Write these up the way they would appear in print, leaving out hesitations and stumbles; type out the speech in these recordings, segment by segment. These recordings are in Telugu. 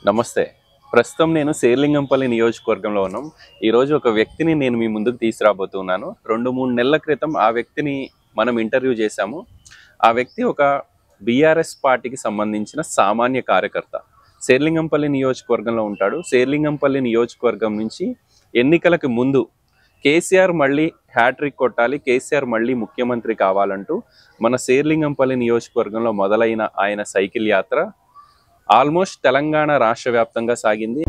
నమస్తే. ప్రస్తుతం నేను శేర్లింగంపల్లి నియోజకవర్గంలో ఉన్నాం. ఈరోజు ఒక వ్యక్తిని నేను మీ ముందుకు తీసుకురాబోతున్నాను. 2-3 నెలల క్రితం ఆ వ్యక్తిని మనం ఇంటర్వ్యూ చేశాము. ఆ వ్యక్తి ఒక బీఆర్ఎస్ పార్టీకి సంబంధించిన సామాన్య కార్యకర్త. శేర్లింగంపల్లి నియోజకవర్గంలో ఉంటాడు. శేర్లింగంపల్లి నియోజకవర్గం నుంచి ఎన్నికలకు ముందు కేసీఆర్ మళ్ళీ హ్యాట్రిక్ కొట్టాలి, కేసీఆర్ మళ్ళీ ముఖ్యమంత్రి కావాలంటూ మన శేర్లింగంపల్లి నియోజకవర్గంలో మొదలైన ఆయన సైకిల్ యాత్ర ఆల్మోస్ట్ తెలంగాణ రాష్ట్ర వ్యాప్తంగా సాగింది.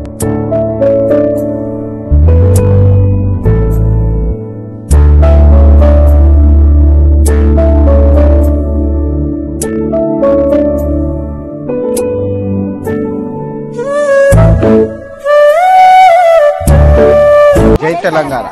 జై తెలంగాణ.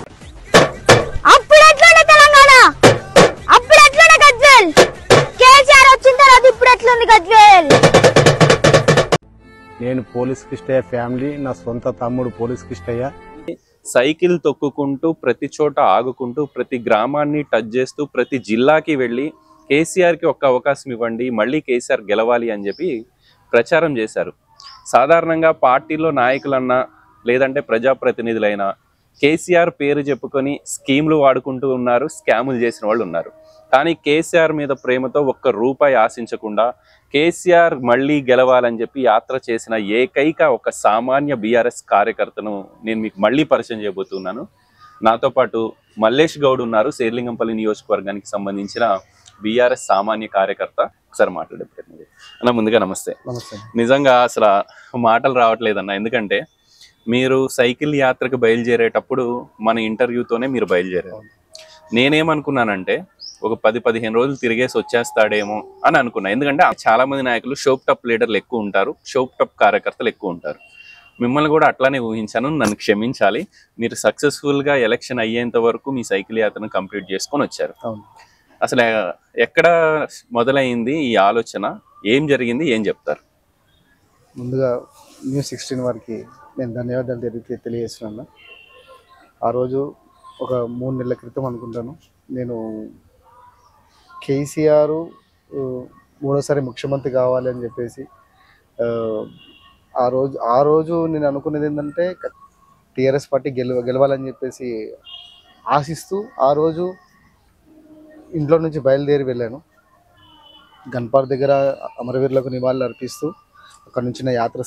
నేను పోలీస్ కిష్టయ్య ఫ్యామిలీ, నా సొంత తమ్ముడు పోలీస్ కిష్టయ్య. సైకిల్ తొక్కుకుంటూ ప్రతి చోట ఆగుకుంటూ ప్రతి గ్రామాన్ని టచ్ చేస్తూ ప్రతి జిల్లాకి వెళ్ళి కేసీఆర్కి ఒక్క అవకాశం ఇవ్వండి, మళ్ళీ కేసీఆర్ గెలవాలి అని చెప్పి ప్రచారం చేశారు. సాధారణంగా పార్టీలో నాయకులన్నా లేదంటే ప్రజాప్రతినిధులైనా కేసీఆర్ పేరు చెప్పుకొని స్కీమ్లు వాడుకుంటూ ఉన్నారు, స్కాములు చేసిన వాళ్ళు ఉన్నారు. కానీ కేసీఆర్ మీద ప్రేమతో ఒక్క రూపాయి ఆశించకుండా కేసీఆర్ మళ్ళీ గెలవాలని చెప్పి యాత్ర చేసిన ఏకైక ఒక సామాన్య బీఆర్ఎస్ కార్యకర్తను నేను మీకు మళ్ళీ పరిచయం చేయబోతున్నాను. నాతో పాటు మల్లేష్ గౌడ్ ఉన్నారు, శేర్లింగంపల్లి నియోజకవర్గానికి సంబంధించిన బీఆర్ఎస్ సామాన్య కార్యకర్త. ఒకసారి మాట్లాడే ప్రయత్నం అన్న. ముందుగా నమస్తే. నిజంగా అసలు మాటలు రావట్లేదన్న, ఎందుకంటే మీరు సైకిల్ యాత్రకు బయలుదేరేటప్పుడు మన ఇంటర్వ్యూతోనే మీరు బయలుదేరారు. నేనేమనుకున్నానంటే ఒక 10-15 రోజులు తిరిగేసి వచ్చేస్తాడేమో అని అనుకున్నా. ఎందుకంటే చాలా మంది నాయకులు షోప్ టాప్ లీడర్లు ఎక్కువ ఉంటారు, షోప్ టాప్ కార్యకర్తలు ఎక్కువ ఉంటారు. మిమ్మల్ని కూడా అట్లానే ఊహించాను, నన్ను క్షమించాలి. మీరు సక్సెస్ఫుల్గా ఎలక్షన్ అయ్యేంత వరకు మీ సైకిల్ యాత్రను కంప్లీట్ చేసుకొని వచ్చారు. అసలు ఎక్కడ మొదలైంది ఈ ఆలోచన, ఏం జరిగింది, ఏం చెప్తారు? ముందుగా News16 వారికి నేను ధన్యవాదాలు తెలియజేస్తున్నాను. ఆ రోజు ఒక 3 నెలల క్రితం అనుకుంటాను, నేను కేసీఆర్ మూడోసారి ముఖ్యమంత్రి కావాలి అని చెప్పేసి ఆ రోజు నేను అనుకునేది ఏంటంటే టీఆర్ఎస్ పార్టీ గెలవాలని చెప్పేసి ఆశిస్తూ ఆ రోజు ఇంట్లో నుంచి బయలుదేరి వెళ్ళాను. గన్పార్ దగ్గర అమరవీరులకు నివాళులు అర్పిస్తూ అక్కడ నుంచి నా యాత్ర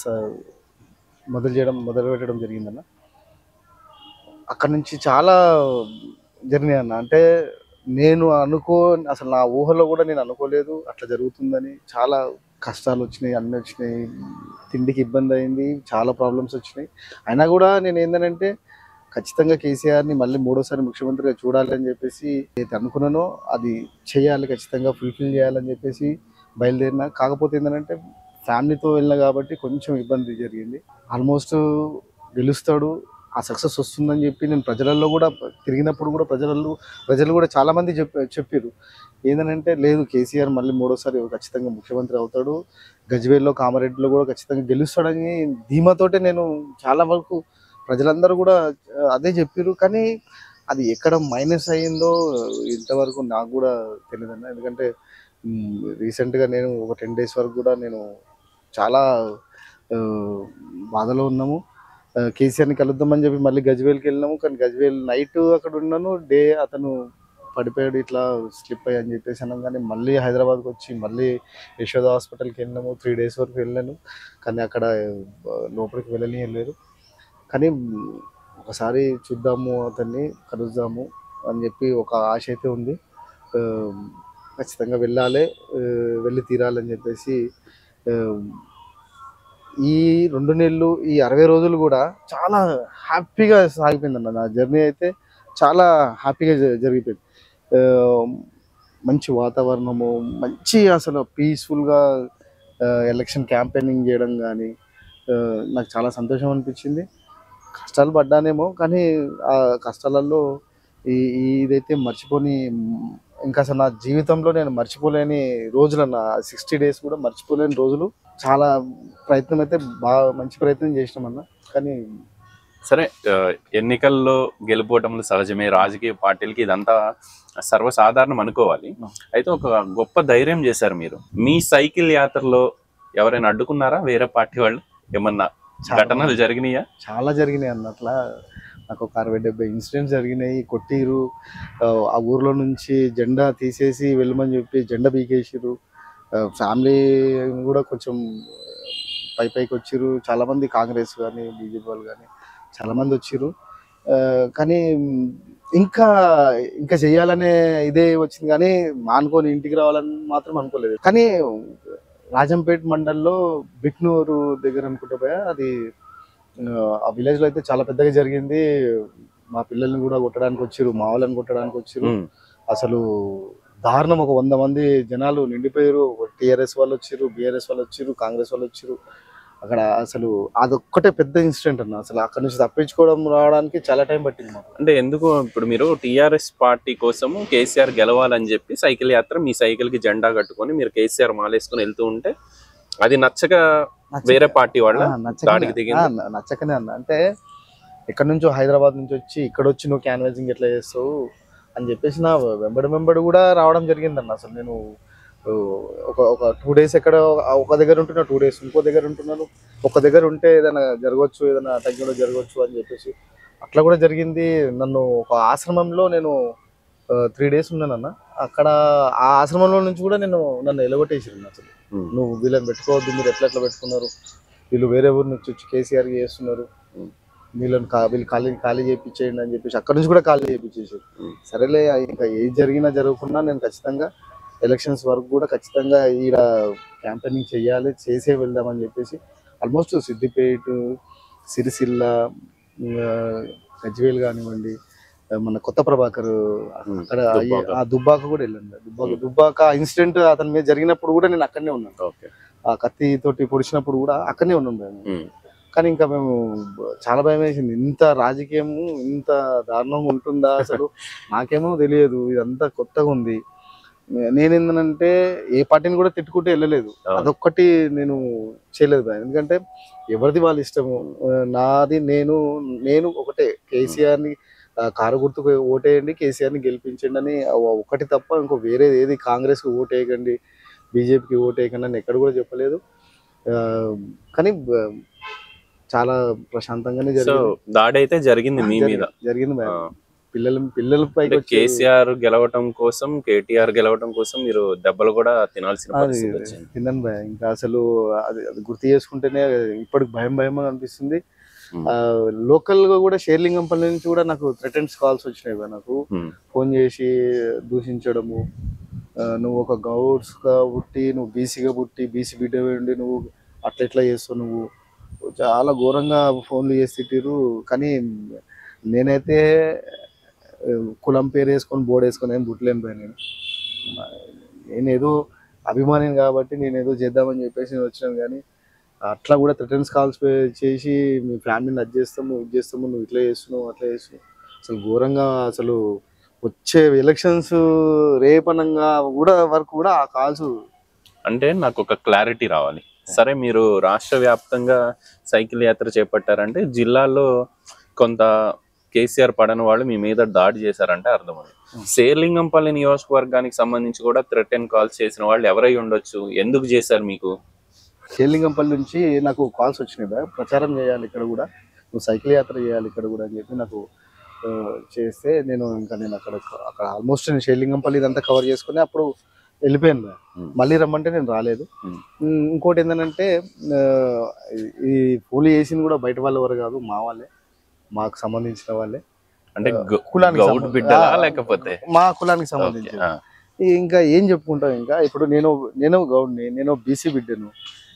మొదలు పెట్టడం జరిగిందన్న. అక్కడ నుంచి చాలా జర్నీ అన్న. అంటే నేను అసలు నా ఊహలో కూడా నేను అనుకోలేదు అట్లా జరుగుతుందని. చాలా కష్టాలు వచ్చినాయి, అన్నీ వచ్చినాయి, తిండికి ఇబ్బంది అయింది, చాలా ప్రాబ్లమ్స్ వచ్చినాయి. అయినా కూడా నేను ఏంటంటే ఖచ్చితంగా కేసీఆర్ని మళ్ళీ మూడోసారి ముఖ్యమంత్రిగా చూడాలి అని చెప్పేసి ఏదైతే అనుకున్నానో అది చేయాలి, ఖచ్చితంగా ఫుల్ఫిల్ చేయాలని చెప్పేసి బయలుదేరిన. కాకపోతే ఏంటంటే ఫ్యామిలీతో వెళ్ళినా కాబట్టి కొంచెం ఇబ్బంది జరిగింది. ఆల్మోస్ట్ గెలుస్తాడు, ఆ సక్సెస్ వస్తుందని చెప్పి నేను ప్రజలలో కూడా తిరిగినప్పుడు కూడా ప్రజలు కూడా చాలామంది చెప్పారు ఏంటంటే లేదు, కేసీఆర్ మళ్ళీ మూడోసారి ఖచ్చితంగా ముఖ్యమంత్రి అవుతాడు, గజ్వేల్లో కామారెడ్డిలో కూడా ఖచ్చితంగా గెలుస్తాడని ధీమాతోటే నేను చాలా వరకు ప్రజలందరూ కూడా అదే చెప్పారు. కానీ అది ఎక్కడ మైనస్ అయ్యిందో ఇంతవరకు నాకు కూడా తెలియదన్న. ఎందుకంటే రీసెంట్గా నేను ఒక 10 days వరకు కూడా నేను చాలా బాధలో ఉన్నాము. కేసీఆర్ని కలుద్దామని చెప్పి మళ్ళీ గజ్వేల్కి వెళ్ళినాము. కానీ గజ్వేల్ నైట్ అక్కడ ఉన్నాను, డే అతను పడిపోయాడు, ఇట్లా స్లిప్ అయ్యి అని చెప్పేసి అన్నాం. కానీ మళ్ళీ హైదరాబాద్కి వచ్చి మళ్ళీ యశోద హాస్పిటల్కి వెళ్ళినాము. 3 days వరకు వెళ్ళాను, కానీ అక్కడ లోపలికి వెళ్ళలేరు. కానీ ఒకసారి చూద్దాము, అతన్ని కలుద్దాము అని చెప్పి ఒక ఆశ అయితే ఉంది. ఖచ్చితంగా వెళ్ళి తీరాలని చెప్పేసి ఈ 2 నెలలు, ఈ 60 రోజులు కూడా చాలా హ్యాపీగా సాగిపోయిందన్న. నా జర్నీ అయితే చాలా హ్యాపీగా జరిగిపోయింది. మంచి వాతావరణము, మంచి అసలు పీస్ఫుల్గా ఎలక్షన్ క్యాంపెయినింగ్ చేయడం కానీ నాకు చాలా సంతోషం అనిపించింది. కష్టాలు పడ్డానేమో, కానీ ఆ కష్టాలలో ఇదైతే ఇంకా అసలు నా జీవితంలో నేను మర్చిపోలేని రోజులన్న. 60 days కూడా మర్చిపోలేని రోజులు. చాలా ప్రయత్నం అయితే మంచి ప్రయత్నం చేసినామన్న. కానీ సరే, ఎన్నికల్లో గెలుపోవటంలో సహజమే, రాజకీయ పార్టీలకి ఇదంతా సర్వసాధారణం అనుకోవాలి. అయితే ఒక గొప్ప ధైర్యం చేశారు మీరు. మీ సైకిల్ యాత్రలో ఎవరైనా అడ్డుకున్నారా? వేరే పార్టీ వాళ్ళు ఏమన్నా ఘటనలు జరిగినాయా? చాలా జరిగినాయి అన్న. అట్లా నాకు ఒక 60-70 ఇన్సిడెంట్స్ జరిగినాయి. కొట్టిరు, ఆ ఊర్లో నుంచి జెండా తీసేసి వెళ్ళమని చెప్పి జెండా పీకేసిరు. ఫ్యామిలీ కూడా కొంచెం పైకి వచ్చిర్రు. చాలామంది కాంగ్రెస్ కానీ బీజేపీ వాళ్ళు కానీ చాలామంది వచ్చిర్రు. కానీ ఇంకా ఇంకా చెయ్యాలనే ఇదే వచ్చింది, కానీ మానుకొని ఇంటికి రావాలని మాత్రం అనుకోలేదు. కానీ రాజంపేట మండల్లో బిక్నూరు దగ్గర అనుకుంటా పోయా, అది ఆ విలేజ్ లో అయితే చాలా పెద్దగా జరిగింది. మా పిల్లల్ని కూడా కొట్టడానికి వచ్చిర్రు, మా వాళ్ళని కొట్టడానికి వచ్చిర్రు. అసలు దారుణం. ఒక 100 మంది జనాలు నిండిపోయారు. టీఆర్ఎస్ వాళ్ళు వచ్చిర్రు, బీఆర్ఎస్ వాళ్ళు వచ్చిర్రు, కాంగ్రెస్ వాళ్ళు వచ్చిర్రు. అక్కడ అసలు అదొక్కటే పెద్ద ఇన్సిడెంట్ అన్న. అసలు అక్కడ నుంచి తప్పించుకోవడం రావడానికి చాలా టైం పట్టింది మాకు. అంటే ఎందుకు ఇప్పుడు మీరు టీఆర్ఎస్ పార్టీ కోసము కేసీఆర్ గెలవాలని చెప్పి సైకిల్ యాత్ర, మీ సైకిల్ కి జెండా కట్టుకొని మీరు కేసీఆర్ మాలేసుకొని వెళ్తూ ఉంటే అది నచ్చక వేరే పార్టీ వాళ్ళ దాడికి దిగింది? నచ్చకనే అన్న. అంటే ఎక్కడి నుంచో హైదరాబాద్ నుంచి వచ్చి ఇక్కడ వచ్చి నువ్వు క్యాన్వాసింగ్ ఎట్లా చేస్తావు అని చెప్పేసి నా వెంబడి కూడా రావడం జరిగిందన్న. అసలు నేను ఒక 2 days ఎక్కడ ఒక దగ్గర ఉంటున్నా, 2 days ఇంకో దగ్గర ఉంటున్నాను. ఒక దగ్గర ఉంటే ఏదైనా జరగవచ్చు, ఏదైనా తగ్గడం జరగవచ్చు అని చెప్పేసి అట్లా కూడా జరిగింది. నన్ను ఒక ఆశ్రమంలో నేను 3 days ఉన్నానన్న. అక్కడ ఆ ఆశ్రమంలో నుంచి కూడా నన్ను ఎలగొట్టేసారు. అసలు నువ్వు వీళ్ళని పెట్టుకోవద్దు, మీరు ఎట్లా పెట్టుకున్నారు, వీళ్ళు వేరే ఊరి నుంచి వచ్చి కేసీఆర్ చేస్తున్నారు, వీళ్ళు ఖాళీ చేయించేయండి అని చెప్పేసి అక్కడ నుంచి కూడా ఖాళీ చేయించేసారు. సరేలే, ఇంకా ఏది జరిగినా జరగకుండా నేను ఖచ్చితంగా ఎలక్షన్స్ వరకు కూడా ఖచ్చితంగా ఈడ క్యాంపెయినింగ్ చేయాలి, చేసే వెళ్దామని చెప్పేసి ఆల్మోస్ట్ సిద్దిపేట, సిరిసిల్ల, గజ్వేల్ కానివ్వండి, మన కొత్త ప్రభాకర్ అక్కడ ఆ దుబ్బాక కూడా వెళ్ళాను. దుబ్బాక ఇన్సిడెంట్ అతని మీద జరిగినప్పుడు కూడా నేను అక్కడనే ఉన్నాను. ఆ కత్తి తోటి పొడిచినప్పుడు కూడా అక్కడనే ఉన్నాను. కానీ ఇంకా మేము చాలా భయం వేసింది. ఇంత రాజకీయము ఇంత దారుణంగా ఉంటుందా అసలు నాకేమో తెలియదు. ఇదంతా కొత్తగా ఉంది. నేనేందనంటే ఏ పార్టీని కూడా తిట్టుకుంటూ వెళ్ళలేదు. అదొక్కటి నేను చేయలేదు. ఎందుకంటే ఎవరిది వాళ్ళ ఇష్టము. నాది నేను ఒకటే, కేసీఆర్ని కారు గుర్తుకు ఓటేయండి, కేసీఆర్ని గెలిపించండి అని ఒకటి తప్ప ఇంకో వేరే ఏది కాంగ్రెస్కి ఓటేయకండి, బీజేపీకి ఓటేయకండి అని ఎక్కడ కూడా చెప్పలేదు. కానీ చాలా ప్రశాంతంగానే జరిగింది. దాడి అయితే జరిగింది మీ మీద, జరిగింది. పిల్లలపై కేసీఆర్ గెలవటం కోసం, కేటీఆర్ గెలవటం కోసం మీరు దెబ్బలు కూడా తినాల్సిన పరిస్థితి వచ్చింది. తిన్నాను భయ. ఇంకా అసలు అది గుర్తు చేసుకుంటేనే ఇప్పటికి భయం అనిపిస్తుంది. లోకల్ గా కూడా షేర్లింగంపల్లి నుంచి కూడా నాకు థ్రెటన్స్ కాల్స్ వచ్చినాయి. నాకు ఫోన్ చేసి దూషించడము, నువ్వు ఒక గౌడ్స్ గా పుట్టి, నువ్వు బీసీగా పుట్టి, బీసీ బిడ్డ ఉండి నువ్వు అట్లా చేస్తావు, నువ్వు చాలా ఘోరంగా ఫోన్లు చేసి తిట్టిరు. కానీ నేనైతే కులం పేరు వేసుకొని బోర్డు వేసుకొని ఏం పుట్టలేను భయ. నేనేదో అభిమానిని కాబట్టి నేనేదో చేద్దామని చెప్పేసి నేను వచ్చినాను. కానీ అట్లా కూడా థ్రెటన్స్ కాల్స్ చేసి మీ ఫ్యామిలీని అది చేస్తాము, ఇది చేస్తాము, నువ్వు ఇట్లా చేస్తున్నావు, అట్లా చేస్తున్నావు, అసలు ఘోరంగా. అసలు వచ్చే ఎలక్షన్స్ రేపనంగా కూడా వరకు కూడా ఆ కాల్స్. అంటే నాకు ఒక క్లారిటీ రావాలి. సరే, మీరు రాష్ట్ర వ్యాప్తంగా సైకిల్ యాత్ర చేపట్టారంటే జిల్లాలో కొంత కేసీఆర్ పడని వాళ్ళు మీ మీద దాడి చేశారంటే అర్థమైంది. శేర్లింగంపల్లి నియోజకవర్గానికి సంబంధించి కూడా థ్రెటన్ కాల్స్ చేసిన వాళ్ళు ఎవరై ఉండొచ్చు, ఎందుకు చేశారు మీకు? శేర్లింగంపల్లి నుంచి నాకు కాల్స్ వచ్చినాయి. ప్రచారం చేయాలి ఇక్కడ కూడా, నువ్వు సైకిల్ యాత్ర చేయాలి ఇక్కడ కూడా అని చెప్పి నాకు చేస్తే నేను అక్కడ ఆల్మోస్ట్ నేను శేర్లింగంపల్లి ఇదంతా కవర్ చేసుకుని అప్పుడు వెళ్ళిపోయాను. మళ్ళీ రమ్మంటే నేను రాలేదు. ఇంకోటి ఏంటంటే ఈ పూలు చేసింది కూడా బయట వాళ్ళ ఎవరు కాదు, మా వాళ్ళే, మాకు సంబంధించిన వాళ్ళే. అంటే కులానికి బిడ్డలా లేకపోతే మా కులానికి సంబంధించి. ఇంకా ఏం చెప్పుకుంటాం. ఇంకా ఇప్పుడు నేను గౌడ్ని, నేను బీసీ బిడ్డను.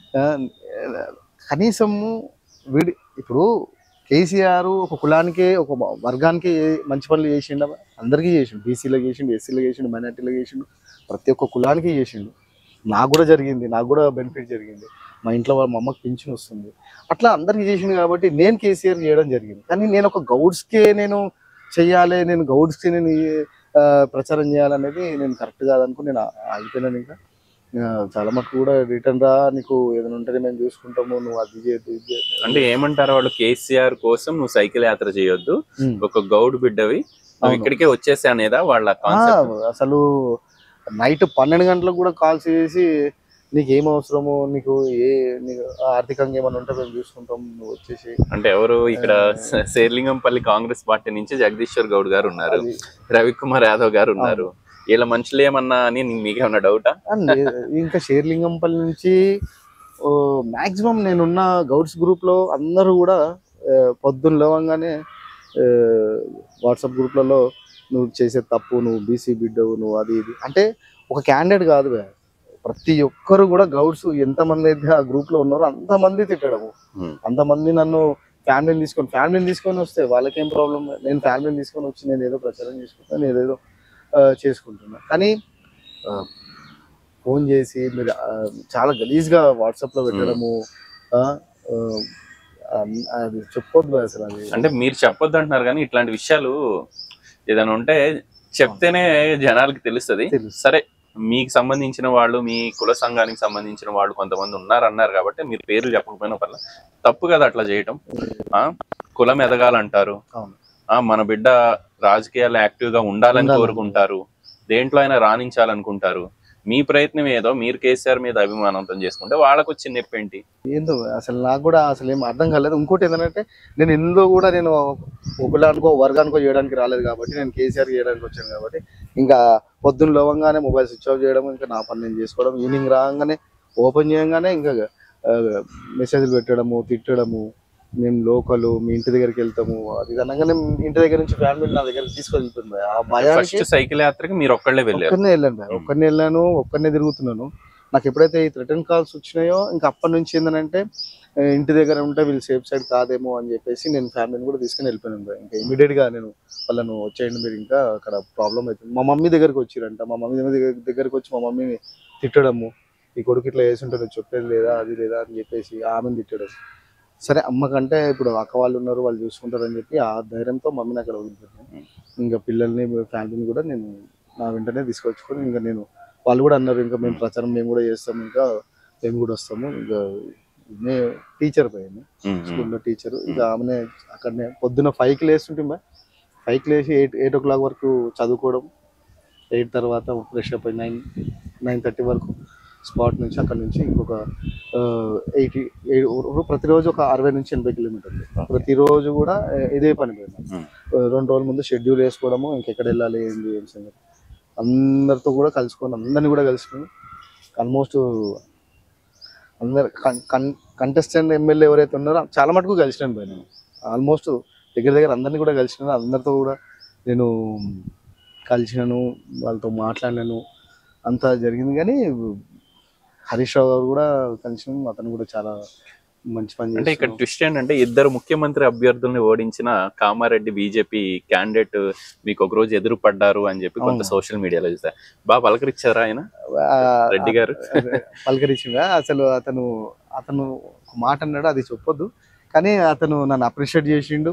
కనీసము ఇప్పుడు కేసీఆర్ ఒక కులానికి ఒక వర్గానికి మంచి పనులు చేసిండు, అందరికీ చేసిండు. బీసీలకు చేసిండు, ఎస్సీలకు చేసిండు, మైనార్టీలకు చేసిండు, ప్రతి ఒక్క కులానికి చేసిండు. నాకు కూడా జరిగింది, నాకు కూడా బెనిఫిట్ జరిగింది. మా ఇంట్లో మా అమ్మకి పింఛన్ వస్తుంది. అట్లా అందరికీ చేసింది కాబట్టి నేను కేసీఆర్ చేయడం జరిగింది. కానీ నేను ఒక గౌడ్స్కే నేను చెయ్యాలి, నేను గౌడ్స్కి నేను ప్రచారం చేయాలనేది నేను కరెక్ట్ కాదనుకుని నేను ఆగిపోయినాను. ఇంకా చాలా మటుకు కూడా రిటర్న్ రా, నీకు ఏదైనా ఉంటే మేము చూసుకుంటాము, నువ్వు అది చేయొద్దు ఇది చేయొద్దు అంటే ఏమంటారు వాళ్ళు, కేసీఆర్ కోసం నువ్వు సైకిల్ యాత్ర చేయొద్దు, ఒక గౌడ్ బిడ్డవి నువ్వు ఇక్కడికే వచ్చేసి అనేదా వాళ్ళ కాన్సెప్ట్? అసలు నైట్ 12 గంటలకు కూడా కాల్స్ చేసి నీకు ఏం అవసరమో, నీకు నీకు ఆర్థికంగా ఏమైనా ఉంటే మేము చూసుకుంటాం, నువ్వు వచ్చేసి. అంటే ఎవరు ఇక్కడ శేర్లింగంపల్లి కాంగ్రెస్ పార్టీ నుంచి జగదీశ్వర్ గౌడ్ గారు ఉన్నారు, రవికుమార్ యాదవ్ గారు ఉన్నారు. వీళ్ళ మనుషులు ఏమన్నా అని మీకేమన్నా డౌటా? ఇంకా షేర్లింగంపల్లి నుంచి మాక్సిమం నేనున్న గౌడ్స్ గ్రూప్ లో అందరూ కూడా పొద్దున్న లేవంగానే వాట్సాప్ గ్రూప్లలో నువ్వు చేసే తప్పు, నువ్వు బీసీ బిడ్డవు, నువ్వు అది ఇది అంటే ఒక క్యాండిడేట్ కాదు, ప్రతి ఒక్కరు కూడా గౌడ్స్ ఎంతమంది అయితే ఆ గ్రూప్ లో ఉన్నారో అంతమంది తిట్టడము. అంతమంది నన్ను ఫ్యామిలీని తీసుకొని వస్తే వాళ్ళకేం ప్రాబ్లం, నేను ఫ్యామిలీని తీసుకొని వచ్చి నేను ఏదో ప్రచారం చేసుకుంటాను, నేను ఏదో చేసుకుంటున్నా. కానీ ఫోన్ చేసి మీరు చాలా గలీజ్గా వాట్సాప్లో పెట్టడము అది చెప్పొద్దు అసలు. అది అంటే మీరు చెప్పొద్దు అంటున్నారు, కానీ ఇట్లాంటి విషయాలు ఏదైనా ఉంటే చెప్తేనే జనాలకి తెలుస్తుంది. సరే, మీకు సంబంధించిన వాళ్ళు, మీ కుల సంఘానికి సంబంధించిన వాళ్ళు కొంతమంది అన్నారు కాబట్టి మీరు పేర్లు చెప్పకపోయినా పర్లేదు, తప్పు కదా అట్లా చేయటం. కులం ఎదగాలంటారు, మన బిడ్డ రాజకీయాల్లో యాక్టివ్ గా ఉండాలని కోరుకుంటారు, దేంట్లో అయినా రాణించాలనుకుంటారు. మీ ప్రయత్నం ఏదో, మీరు కేసీఆర్ మీద అభిమానంతో చేసుకుంటే వాళ్ళకు వచ్చి నొప్పి ఏంటి? ఏందో అసలు నాకు కూడా అసలు ఏం అర్థం కాలేదు. ఇంకోటి ఏంటంటే నేను ఇందులో కూడా నేను ఒకలానికో వర్గానికో చేయడానికి రాలేదు కాబట్టి, నేను కేసీఆర్ చేయడానికి వచ్చాను కాబట్టి, ఇంకా పొద్దున్న లేవగానే మొబైల్ స్విచ్ ఆఫ్ చేయడం, ఇంకా నా పని నేను చేసుకోవడం, ఈవినింగ్ రాగానే ఓపెన్ చేయగానే ఇంకా మెసేజ్లు పెట్టడము, తిట్టడము, మేము లోకలు మీ ఇంటి దగ్గరికి వెళ్తాము అది అనగానే ఇంటి దగ్గర నుంచి ఫ్యామిలీ నా దగ్గర తీసుకెళ్తుంది. ఆ భయానికి సైకిల్ యాత్రకి మీరు ఒక్కళ్ళే వెళ్ళాను, ఒక్కరినే వెళ్ళాను, ఒక్కరినే తిరుగుతున్నాను. నాకు ఎప్పుడైతే ఈ రిటర్న్ కాల్స్ వచ్చినాయో ఇంకా అప్పటి నుంచి ఏంటంటే ఇంటి దగ్గర ఉంటే వీళ్ళు సేఫ్ సైడ్ కాదేమో అని చెప్పేసి నేను ఫ్యామిలీని కూడా తీసుకుని వెళ్ళిపోయాను. ఇంకా ఇమీడియట్ గా నేను వాళ్ళను వచ్చేయండి, మీరు ఇంకా అక్కడ ప్రాబ్లం అవుతుంది. మా మమ్మీ దగ్గరకు వచ్చిరంట, మా మమ్మీ దగ్గరకు వచ్చి మా మమ్మీని తిట్టడము, ఈ కొడుకు ఇట్లా వేసి ఉంటుంది చెప్పేది లేదా అది లేదా అని చెప్పేసి ఆమెను తిట్టడం. సరే, అమ్మకంటే ఇప్పుడు అక్క వాళ్ళు ఉన్నారు, వాళ్ళు చూసుకుంటారని చెప్పి ఆ ధైర్యంతో మమ్మీని అక్కడ వదిలిపెట్టాను. ఇంకా పిల్లల్ని ఫ్యామిలీని కూడా నేను నా వెంటనే తీసుకొచ్చుకొని ఇంకా నేను, వాళ్ళు కూడా అన్నారు ఇంకా మేము ప్రచారం మేము కూడా చేస్తాము, ఇంకా మేము కూడా వస్తాము. ఇంకా టీచర్ పోయాను, స్కూల్లో టీచరు. ఇంకా ఆమెనే అక్కడనే పొద్దున్న 5కి లేస్తుంటే 5కి లేచి 8 o'clock వరకు చదువుకోవడం, 8 తర్వాత ఫ్రెష్ అప్ 9:30 వరకు స్పాట్ నుంచి అక్కడ నుంచి ఇంకొక 80 ప్రతిరోజు ఒక 60 నుంచి 80 కిలోమీటర్లు ప్రతిరోజు కూడా ఇదే పని పోయినా. 2 రోజుల ముందు షెడ్యూల్ వేసుకోవడము, ఇంకెక్కడ వెళ్ళాలి ఏంటి ఏం సంగతి అందరితో కూడా కలుసుకొని, అందరినీ కూడా కలుసుకొని ఆల్మోస్ట్ అందరు కంటెస్టెంట్ ఎమ్మెల్యే ఎవరైతే ఉన్నారో చాలా మటుకు కలిసినాను పోయినా. ఆల్మోస్ట్ దగ్గర అందరినీ కూడా కలిసినాను, అందరితో కూడా నేను కలిసినాను, వాళ్ళతో మాట్లాడినాను, అంతా జరిగింది. కానీ హరీష్ రావు గారు కూడా కలిసి అతను కూడా చాలా మంచి పని. అంటే ఇక్కడ ట్విస్ట్ ఏంటంటే, ఇద్దరు ముఖ్యమంత్రి అభ్యర్థుల్ని ఓడించిన కామారెడ్డి బీజేపీ క్యాండిడేట్ మీకు ఒక రోజు ఎదురు పడ్డారు అని చెప్పి కొంత సోషల్ మీడియాలో చూస్తా. బాగా పలకరించారా ఆయన రెడ్డి గారు? పలకరించిందా? అసలు అతను ఒక మాట అన్నాడు, అది చెప్పొద్దు, కానీ అతను నన్ను అప్రిషియేట్ చేసిండు.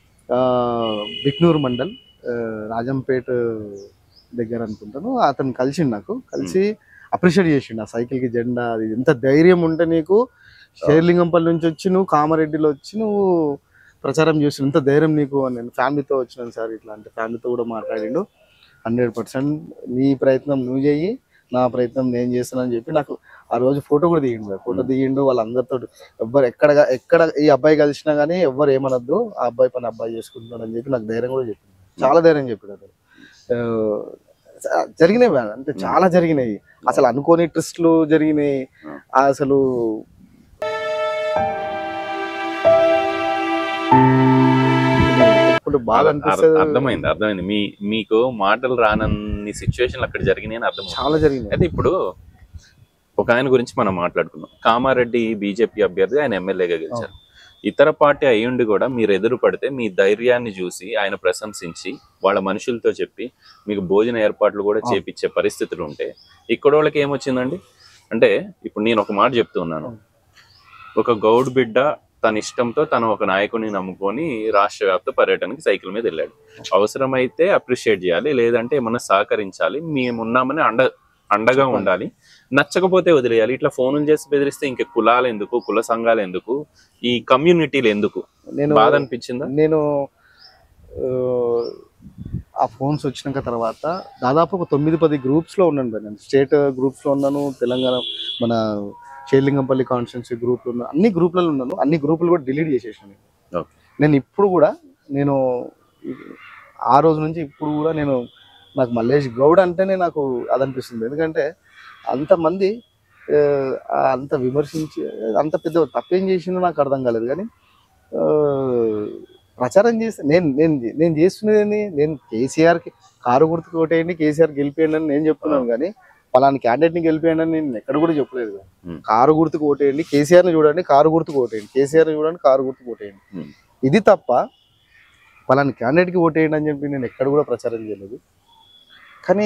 బిక్నూర్ మండల్ రాజంపేట దగ్గర అనుకుంటాను, అతను కలిసిండు, నాకు కలిసి అప్రిషియేట్ చేసిండు. ఆ సైకిల్కి జెండా, అది ఎంత ధైర్యం ఉంటే నీకు షేర్లింగంపల్లి నుంచి వచ్చి నువ్వు కామారెడ్డిలో వచ్చి నువ్వు ప్రచారం చేసిన, ఎంత ధైర్యం నీకు అని. నేను ఫ్యామిలీతో వచ్చినాను సార్ ఇట్లా అంటే, ఫ్యామిలీతో కూడా మాట్లాడిండు. 100% నీ ప్రయత్నం నువ్వు చెయ్యి, నా ప్రయత్నం నేను చేస్తానని చెప్పి నాకు ఆ రోజు ఫోటో కూడా దిగిండు. వాళ్ళందరితో ఎవ్వరు ఎక్కడ ఈ అబ్బాయి కలిసినా కానీ ఎవ్వరు ఏమనొద్దు, ఆ అబ్బాయి పని అబ్బాయి చేసుకుంటున్నాడు అని చెప్పి నాకు ధైర్యం కూడా చెప్పింది. చాలా ధైర్యం చెప్పాడు అతను. జరిగినాయి అంటే చాలా జరిగినాయి, అసలు అనుకోని ట్విస్ట్లు జరిగినాయి. అసలు బాగా అర్థమైంది. మీకు మాటలు రానన్ని సిచ్యువేషన్లు అక్కడ జరిగినాయని అర్థం, చాలా జరిగినాయి. అయితే ఇప్పుడు ఒక ఆయన గురించి మనం మాట్లాడుకున్నాం, కామారెడ్డి బీజేపీ అభ్యర్థి, ఆయన ఎమ్మెల్యేగా గెలిచారు. ఇతర పార్టీ అయ్యుండి కూడా మీరు ఎదురు పడితే మీ ధైర్యాన్ని చూసి ఆయన ప్రశంసించి వాళ్ళ మనుషులతో చెప్పి మీకు భోజన ఏర్పాట్లు కూడా చేపించే పరిస్థితులు ఉంటే, ఇక్కడ వాళ్ళకి ఏమొచ్చిందండి అంటే, ఇప్పుడు నేను ఒక మాట చెప్తూ ఉన్నాను, ఒక గౌడ్ బిడ్డ తన ఇష్టంతో తను ఒక నాయకుడిని నమ్ముకొని రాష్ట్ర వ్యాప్త పర్యటనకి సైకిల్ మీద వెళ్ళాడు. అవసరమైతే అప్రిషియేట్ చేయాలి, లేదంటే ఏమన్నా సహకరించాలి, మేమున్నామని అండగా ఉండాలి, నచ్చకపోతే వదిలేయాలి. ఇట్లా ఫోన్లు చేసి బెదిరిస్తే ఇంక కులాలు ఎందుకు, కుల సంఘాలు ఎందుకు, ఈ కమ్యూనిటీలు ఎందుకు? బాధ అనిపించిందా? నేను ఆ ఫోన్స్ వచ్చినాక తర్వాత దాదాపు ఒక 9-10 గ్రూప్స్లో ఉన్నాను భయ్. నేను స్టేట్ గ్రూప్స్లో ఉన్నాను, తెలంగాణ మన షేర్లింగంపల్లి కాన్స్టిట్యున్సీ గ్రూప్లో ఉన్నాను, అన్ని గ్రూపులలో ఉన్నాను. అన్ని గ్రూపులు కూడా డిలీట్ చేసేసాను. ఓకే. నేను ఇప్పుడు కూడా నేను ఆ రోజు నుంచి ఇప్పుడు కూడా నేను నాకు మల్లేష్ గౌడ్ అంటేనే నాకు అదనిపిస్తుంది. ఎందుకంటే అంతమంది అంత విమర్శించి అంత పెద్ద తప్పేం చేసిందో నాకు అర్థం కాలేదు. కానీ ప్రచారం చేస్తే నేను నేను నేను చేస్తున్నది నేను కేసీఆర్కి కారు గుర్తుకు ఓటేయండి, కేసీఆర్ గెలిపేయండి అని నేను చెప్తున్నాను. కానీ పలానా క్యాండిడేట్ని గెలిపేయండి అని నేను ఎక్కడ కూడా చెప్పలేదు. కారు గుర్తుకు ఓటేయండి, కేసీఆర్ని చూడండి, కారు గుర్తుకు ఓటేయండి, కేసీఆర్ని చూడండి, కారు గుర్తుకు ఓటేయండి, ఇది తప్ప పలానా క్యాండిడేట్కి ఓటేయండి అని చెప్పి నేను ఎక్కడ కూడా ప్రచారం చేయలేదు. కానీ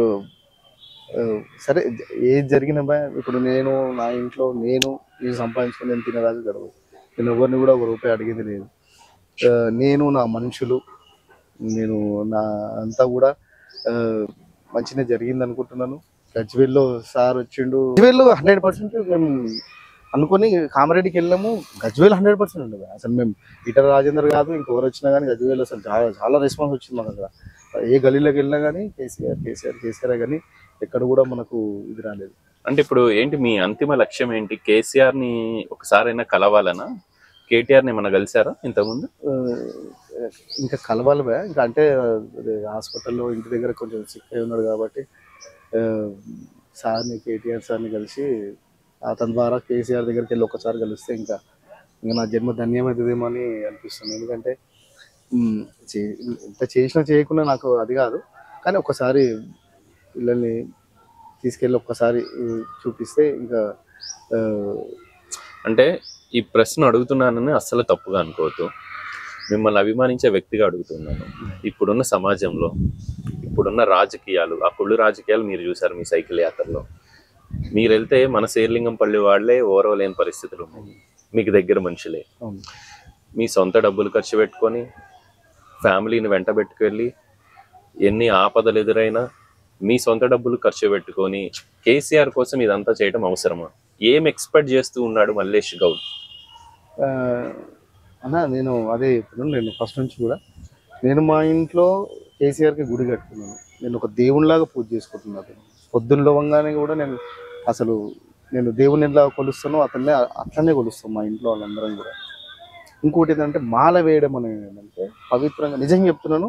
సరే ఏది జరిగినా ఇప్పుడు నేను నా ఇంట్లో నేను ఇది సంపాదించుకొని నేను తినేదాకా గడవదు. నేను ఎవరిని కూడా 1 రూపాయి అడిగేది లేదు. నేను నా మనుషులు నేను నా అంతా కూడా మంచిగా జరిగింది అనుకుంటున్నాను. గజ్వేల్లో సార్ వచ్చిండు, గజ్వేల్లో 100% మేము అనుకొని కామారెడ్డికి వెళ్ళాము. గజ్వేల్ 100% ఉండదు అసలు. మేము ఈటల రాజేందర్ కాదు ఇంకెవరు వచ్చినా కానీ గజ్వేల్ అసలు చాలా చాలా రెస్పాన్స్ వచ్చింది మాకు. అక్కడ ఏ గలీలోకి వెళ్ళినా కానీ కేసీఆర్ కానీ ఎక్కడ కూడా మనకు ఇది రాలేదు. అంటే ఇప్పుడు ఏంటి మీ అంతిమ లక్ష్యం ఏంటి? కేసీఆర్ ని ఒకసారైనా కలవాలనా? కేటీఆర్ ని ఏమన్నా కలిసారా ఇంతకుముందు? ఇంకా కలవాలి భయ. ఇంకా అంటే హాస్పిటల్లో ఇంటి దగ్గర కొంచెం సిక్ అయి ఉన్నాడు కాబట్టి సార్ని కేటీఆర్ సార్ని కలిసి అతని ద్వారా కేసీఆర్ దగ్గరికి వెళ్ళి ఒకసారి కలిస్తే ఇంకా నా జన్మ ధన్యమవుతుందేమో అని అనిపిస్తుంది. ఎందుకంటే ఇంత చేసినా చేయకుండా నాకు అది కాదు, కానీ ఒకసారి పిల్లల్ని తీసుకెళ్ళి ఒక్కసారి చూపిస్తే ఇంకా అంటే ఈ ప్రశ్న అడుగుతున్నానని అస్సలు తప్పుగా అనుకోవద్దు. మిమ్మల్ని అభిమానించే వ్యక్తిగా అడుగుతున్నాను. ఇప్పుడున్న సమాజంలో ఇప్పుడున్న రాజకీయాలు, ఆ కుళ్ళు రాజకీయాలు మీరు చూసారు మీ సైకిల్ యాత్రలో. మీరు వెళ్తే మన శేర్లింగంపల్లి వాళ్ళే ఓరవలేని పరిస్థితులు ఉన్నాయి. మీకు దగ్గర మనుషులే, మీ సొంత డబ్బులు ఖర్చు పెట్టుకొని ఫ్యామిలీని వెంట పెట్టుకెళ్ళి ఎన్ని ఆపదలు ఎదురైనా మీ సొంత డబ్బులు ఖర్చు పెట్టుకొని కేసీఆర్ కోసం ఇదంతా చేయడం అవసరమా? ఏం ఎక్స్పెక్ట్ చేస్తూ ఉన్నాడు మల్లేష్ గౌడ్? అన్న నేను అదే చెప్తున్నాను. నేను ఫస్ట్ నుంచి కూడా నేను మా ఇంట్లో కేసీఆర్కి గుడి కట్టుకున్నాను. నేను ఒక దేవునిలాగా పూజ చేసుకుంటున్నాను. పొద్దున్న లేవగానే కూడా నేను దేవుని ఎలా కొలుస్తానో అట్లనే కొలుస్తాం మా ఇంట్లో వాళ్ళందరం కూడా. ఇంకోటి ఏంటంటే మాల వేయడం అనేది ఏంటంటే పవిత్రంగా నిజంగా చెప్తున్నాను.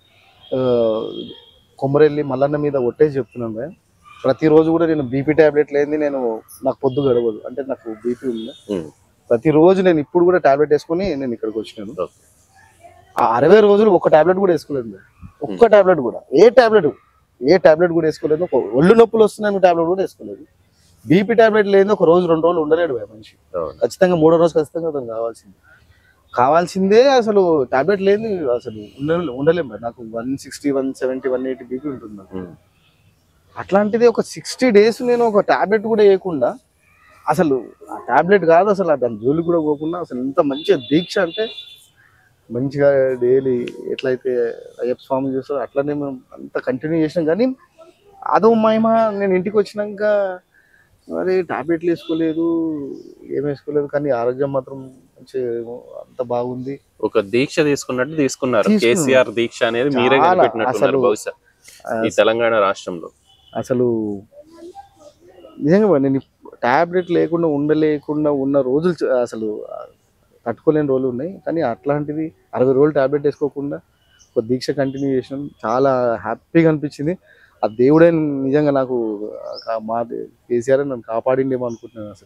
కొమరెల్లి మల్లన్న మీద ఒట్టేసి చెప్తున్నాను. ప్రతిరోజు కూడా నేను బీపీ ట్యాబ్లెట్ లేని నాకు పొద్దు గడవదు. అంటే నాకు బీపీ ఉంది. ప్రతిరోజు నేను ఇప్పుడు కూడా ట్యాబ్లెట్ వేసుకొని నేను ఇక్కడికి వచ్చినాను. ఆ 60 రోజులు ఒక్క ట్యాబ్లెట్ కూడా వేసుకోలేదు. ఒక్క ట్యాబ్లెట్ కూడా ఏ ట్యాబ్లెట్ కూడా వేసుకోలేదు. ఒళ్ళు నొప్పులు వస్తున్నాయి ట్యాబ్లెట్ కూడా వేసుకోలేదు. బీపీ ట్యాబ్లెట్ లేదు ఒక రోజు 2 రోజులు ఉండలేడు మనిషి. ఖచ్చితంగా 3వ రోజు ఖచ్చితంగా అతను కావాల్సిందే. అసలు టాబ్లెట్ లేదు అసలు ఉండలేము. నాకు 160, 170, 180 బీపీ ఉంటుంది నాకు. అట్లాంటిది ఒక 60 days నేను ఒక టాబ్లెట్ కూడా వేయకుండా, అసలు ఆ టాబ్లెట్ కాదు అసలు దాని జోలికి కూడా పోకుండా అసలు ఎంత మంచిగా దీక్ష అంటే మంచిగా డైలీ ఎట్లయితే అయ్యప్ప స్వామి చేస్తారో అట్లనే మేము అంత కంటిన్యూ చేసినాం. కానీ అదో మహిమ. నేను ఇంటికి వచ్చినాక మరి టాబ్లెట్లు వేసుకోలేదు, ఏం వేసుకోలేదు, కానీ ఆరోగ్యం మాత్రం అంత బాగుంది. ఒక దీక్ష తీసుకున్నట్టు తీసుకున్నారు. కేసీఆర్ దీక్ష అనేది మీరే కనిపెట్టినట్టున్నారు బహుశా ఈ తెలంగాణ రాష్ట్రంలో. అసలు నిజంగా నేను టాబ్లెట్ లేకుండా ఉండలేకుండా ఉన్న రోజులు అసలు తట్టుకోలేని రోజులు ఉన్నాయి. కానీ అట్లాంటిది 60 రోజులు టాబ్లెట్ వేసుకోకుండా ఒక దీక్ష కంటిన్యూ చేసినాం. చాలా హ్యాపీగా అనిపించింది. ఆ దేవుడే నిజంగా నాకు మా కేసీఆర్ నన్ను కాపాడిండేమో అనుకుంటున్నాను. అసలు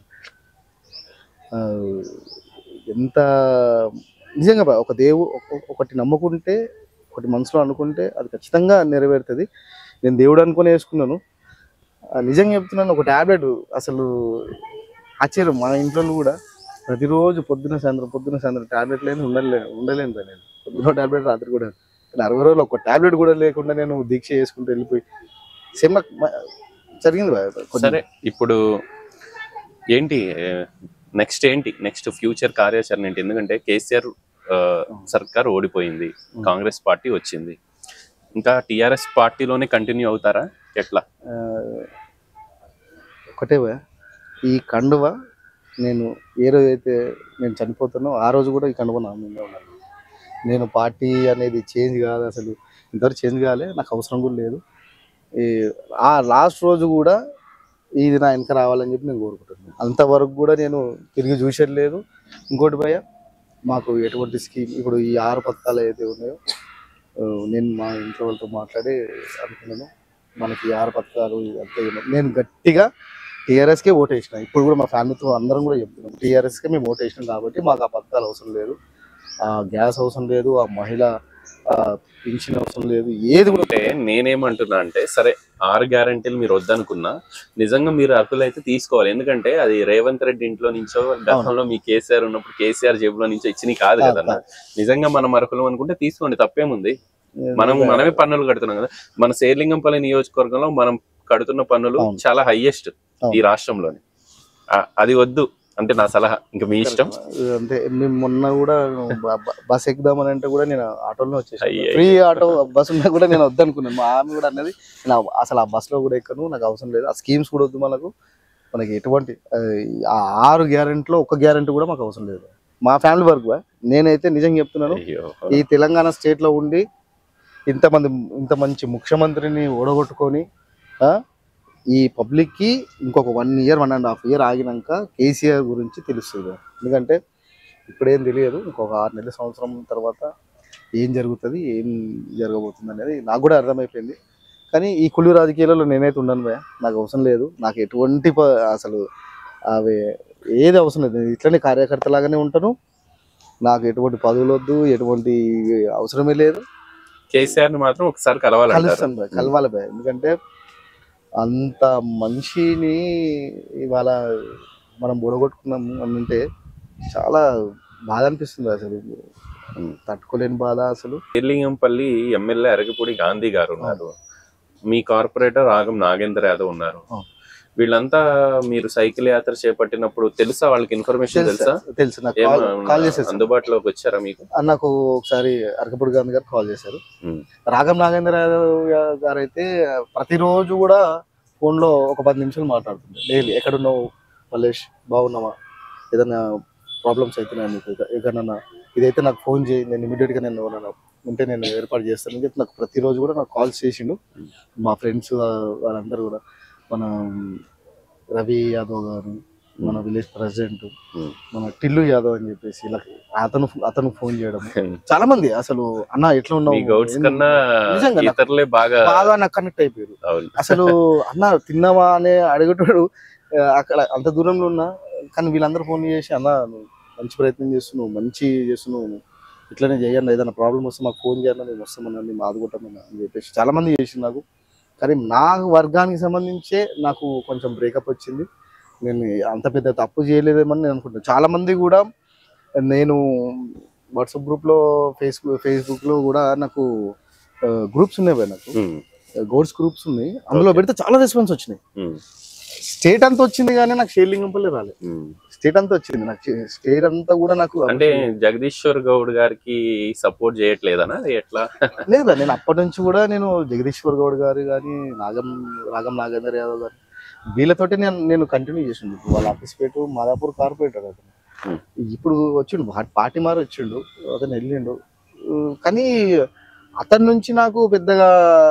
ఎంత నిజంగా ఒకటి నమ్ముకుంటే, ఒకటి మనసులో అనుకుంటే అది ఖచ్చితంగా నెరవేరుతుంది. నేను దేవుడు అనుకుని వేసుకున్నాను. నిజంగా చెప్తున్నాను. ఒక టాబ్లెట్ అసలు ఆశ్చర్యం. మా ఇంట్లో కూడా ప్రతిరోజు పొద్దున సాయంత్రం టాబ్లెట్ లేని ఉండలేను సార్. నేను పొద్దున టాబ్లెట్ రాత్రి కూడా. 60 రోజులు ఒక టాబ్లెట్ కూడా లేకుండా నేను దీక్ష చేసుకుంటూ వెళ్ళిపోయి సేమ్ నాకు జరిగింది. సరే, ఇప్పుడు ఏంటి నెక్స్ట్ ఫ్యూచర్ కార్యాచరణ ఏంటి? ఎందుకంటే కేసీఆర్ సర్కార్ ఓడిపోయింది, కాంగ్రెస్ పార్టీ వచ్చింది. ఇంకా టీఆర్ఎస్ పార్టీలోనే కంటిన్యూ అవుతారా ఎట్లా? ఒకటే ఈ కండువ నేను ఏ రోజైతే నేను చనిపోతానో ఆ రోజు కూడా ఈ కండువ నా మీద ఉన్నాను. నేను పార్టీ అనేది చేంజ్ కాదు. అసలు ఇంతవరకు చేంజ్ కాలే, నాకు అవసరం కూడా లేదు. ఈ ఆ లాస్ట్ రోజు కూడా ఇది నా వెనక రావాలని చెప్పి నేను కోరుకుంటున్నాను. అంతవరకు కూడా నేను తిరిగి చూసేది లేదు. ఇంకోటి భయ్య, మాకు ఎటువంటి స్కీమ్ ఇప్పుడు ఈ 6 పథకాలు ఏదైతే ఉన్నాయో, నేను మా ఇంట్లో వాళ్ళతో మాట్లాడి అనుకున్నాను, మనకి ఈ 6 పథకాలు ఇదంతా నేను గట్టిగా టీఆర్ఎస్కే ఓటేసిన. ఇప్పుడు కూడా మా ఫ్యామిలీతో అందరం కూడా చెప్తున్నాం, టీఆర్ఎస్కే మేము ఓటేసినాం కాబట్టి మాకు ఆ పథకాలు అవసరం లేదు, ఆ గ్యాస్ అవసరం లేదు, ఆ మహిళ పింఛన్ అవసరం లేదు, ఏది కూడా. అంటే నేనేమంటున్నా అంటే, సరే 6 గ్యారంటీలు మీరు వద్దనుకున్నా నిజంగా మీరు అర్హులైతే తీసుకోవాలి. ఎందుకంటే అది రేవంత్ రెడ్డి ఇంట్లో నుంచో గతంలో మీ కేసీఆర్ ఉన్నప్పుడు కేసీఆర్ జేబులో నుంచో ఇచ్చినవి కాదు కదన్నా. నిజంగా మనం అర్హులం అనుకుంటే తీసుకోండి, తప్పేముంది. మనమే పన్నులు కడుతున్నాం కదా. మన శేర్లింగంపల్లి నియోజకవర్గంలో మనం కడుతున్న పన్నులు చాలా హైయెస్ట్ ఈ రాష్ట్రంలోని. అది వద్దు అంటే నా సలహా, ఇంకా మీ ఇష్టం. అంటే మేము మొన్న కూడా బస్ ఎక్కుదామని అంటే కూడా నేను ఆటోలో వచ్చేసాను. ఫ్రీ ఆటో బస్ ఉన్నా కూడా నేను వద్దనుకున్నాను. మా ఆమె కూడా అన్నది, అసలు ఆ బస్సులో కూడా ఎక్కను, నాకు అవసరం లేదు, ఆ స్కీమ్స్ కూడా వద్దు, మనకి ఎటువంటి ఆ 6 గ్యారెంటీలో 1 గ్యారెంటీ కూడా మాకు అవసరం లేదు. మా ఫ్యామిలీ వరకు నేనైతే నిజంగా చెప్తున్నాను, ఈ తెలంగాణ స్టేట్ లో ఉండి ఇంత మంచి ముఖ్యమంత్రిని ఓడగొట్టుకొని ఈ పబ్లిక్ కి ఇంకొక 1 ఇయర్ 1.5 ఇయర్ ఆగినాక కేసీఆర్ గురించి తెలుస్తుంది. ఎందుకంటే ఇప్పుడేం తెలియదు, ఇంకొక 6 నెలల సంవత్సరం తర్వాత ఏం జరుగుతుంది, ఏం జరగబోతుంది అనేది నాకు కూడా అర్థమైపోయింది. కానీ ఈ కుళ్ళు రాజకీయాలలో నేనైతే ఉండను భయ, నాకు అవసరం లేదు. నాకు ఎటువంటి అసలు అవి ఏది అవసరం లేదు. నేను ఇట్లనే కార్యకర్తలాగానే ఉంటాను, నాకు ఎటువంటి పదవులు వద్దు, ఎటువంటి అవసరమే లేదు. కేసీఆర్ ని మాత్రం ఒకసారి కలవాలి భయ. ఎందుకంటే అంత మనిషిని ఇవాళ మనం బుడగొట్టుకున్నాము అంటే చాలా బాధ అనిపిస్తుంది, అసలు తట్టుకోలేని బాధ. అసలు శేర్లింగంపల్లి ఎమ్మెల్యే అరగపూడి గాంధీ గారు ఉన్నారు, మీ కార్పొరేటర్ రాగం నాగేంద్ర యాదవ్ ఉన్నారు. వీళ్ళంతా మీరు సైకిల్ యాత్ర చేపట్టినప్పుడు తెలుసా, వాళ్ళకి ఇన్ఫర్మేషన్ తెలుసా? తెలుసు, కాల్ చేశారు. అందుబాటులోకి వచ్చారా మీకు? నాకు ఒకసారి అరకపూడి గాంధీ గారు కాల్ చేశారు. రాగం నాగేంద్ర యాదవ్ గారు అయితే ప్రతిరోజు కూడా ఫోన్ లో ఒక 10 నిమిషాలు మాట్లాడుతుంది డైలీ. ఎక్కడున్నావు మల్లేష్, బాగున్నావా, ఏదైనా ప్రాబ్లమ్స్ అవుతున్నాయా మీకు, ఎక్కడన్నా ఇదైతే నాకు ఫోన్ చేయి, నేను ఇమీడియట్ గా నేను ఉంటే నేను ఏర్పాటు చేస్తానని చెప్పి నాకు ప్రతిరోజు కూడా నాకు కాల్స్ చేసిండు. మా ఫ్రెండ్స్ వాళ్ళందరూ కూడా, మన రవి యాదవ్ గారు, మన విలేజ్ ప్రెసిడెంట్, మన టిల్లు యాదవ్ అని చెప్పేసి అతను ఫోన్ చేయడం, చాలా మంది అసలు అన్న ఎట్లా ఉన్నావు బాగా నాకు కనెక్ట్ అయిపోయారు. అసలు అన్న తిన్నావా అనే అడిగేటాడు, అక్కడ అంత దూరంలో ఉన్నా కానీ వీళ్ళందరూ ఫోన్ చేసి, అన్న మంచి ప్రయత్నం చేస్తున్నావు, మంచి చేస్తున్నావు, ఇట్లనే చేయండి, ఏదైనా ప్రాబ్లం వస్తే మాకు ఫోన్ చేయాలి, మేము వస్తామన్నా, మేము ఆదుకుంటామన్నా అని చెప్పేసి చాలా మంది చేసింది నాకు. కానీ నా వర్గానికి సంబంధించే నాకు కొంచెం బ్రేకప్ వచ్చింది. నేను అంత పెద్ద తప్పు చేయలేదేమని నేను అనుకుంటున్నాను. చాలా మంది కూడా, నేను వాట్సాప్ గ్రూప్లో ఫేస్బుక్లో కూడా నాకు గ్రూప్స్ ఉన్నాయి, నాకు గోడ్స్ గ్రూప్స్ ఉన్నాయి, అందులో పెడితే చాలా రెస్పాన్స్ వచ్చినాయి. స్టేట్ అంతా వచ్చింది కానీ నాకు శేర్లింగంపల్లి రాలేదు. స్టేట్ అంతా వచ్చింది, నాకు స్టేట్ అంతా కూడా నాకు. అంటే జగదీశ్వర్ గౌడ్ గారికి సపోర్ట్ చేయట్లేదనా ఎట్లా? లేదా, నేను అప్పటి నుంచి కూడా నేను జగదీశ్వర్ గౌడ్ గారు కానీ రాగం నాగేంద్ర యాదవ్ గారు వీళ్ళతోటి నేను కంటిన్యూ చేసిండు. వాళ్ళ ఆఫీస్ పేరు మాదాపూర్ కార్పొరేటర్ అతను. ఇప్పుడు వచ్చిండు, పార్టీ మారి వచ్చిండు, అతను వెళ్ళిండు. కానీ అతని నుంచి నాకు పెద్దగా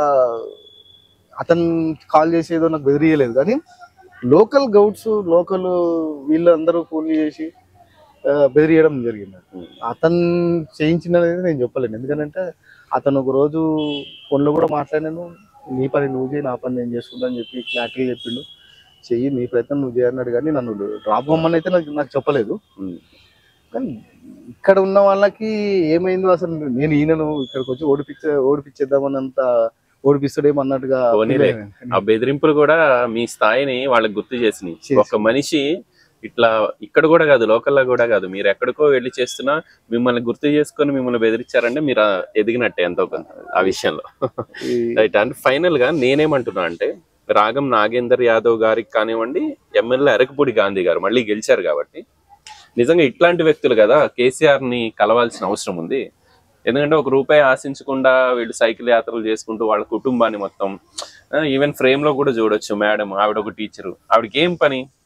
అతను కాల్ చేసేదో నాకు బెదిరియలేదు. కానీ లోకల్ గౌడ్స్, లోకల్ వీళ్ళందరూ ఫోన్ చేసి బెదిరియడం జరిగింది. అతను చేయించినది నేను చెప్పలేను. ఎందుకంటే అతను ఒక రోజు ఫోన్లో కూడా మాట్లాడాను, నీ పని నువ్వు చేయి, నా పని నేను చేసుకుంటా అని చెప్పి క్లారిటీగా చెప్పిండు. చెయ్యి, నీ ప్రయత్నం నువ్వు చేయన్నాడు. కానీ నన్ను డ్రాప్ అమ్మని అయితే నాకు చెప్పలేదు. కానీ ఇక్కడ ఉన్న వాళ్ళకి ఏమైందో అసలు, నేను ఈయనను ఇక్కడికి వచ్చి ఓడిపించేద్దామన్నంత ఓడిపిస్తాడేమో అన్నట్టుగా. ఆ బెదిరింపులు కూడా మీ స్థాయిని వాళ్ళకి గుర్తు చేసినాయి. ఒక మనిషి ఇట్లా ఇక్కడ కూడా కాదు, లోకల్లో కూడా కాదు, మీరు ఎక్కడికో వెళ్ళి చేస్తున్నా మిమ్మల్ని గుర్తు చేసుకొని మిమ్మల్ని బెదిరించారంటే మీరు ఎదిగినట్టే ఎంతో కొంత ఆ విషయంలో. రైట్. అంటే ఫైనల్ గా నేనేమంటున్నా అంటే, రాగం నాగేందర్ యాదవ్ గారికి కానివ్వండి, ఎమ్మెల్యే అరకపూడి గాంధీ గారు మళ్ళీ గెలిచారు కాబట్టి నిజంగా ఇట్లాంటి వ్యక్తులు కదా కేసీఆర్ ని కలవాల్సిన అవసరం ఉంది. ఎందుకంటే ₹1 ఆశించకుండా వీళ్ళు సైకిల్ యాత్రలు చేసుకుంటూ వాళ్ళ కుటుంబాన్ని మొత్తం, ఈవెన్ ఫ్రేమ్ లో కూడా చూడొచ్చు మేడం, ఆవిడ ఒక టీచరు, ఆవిడకి ఏం పని,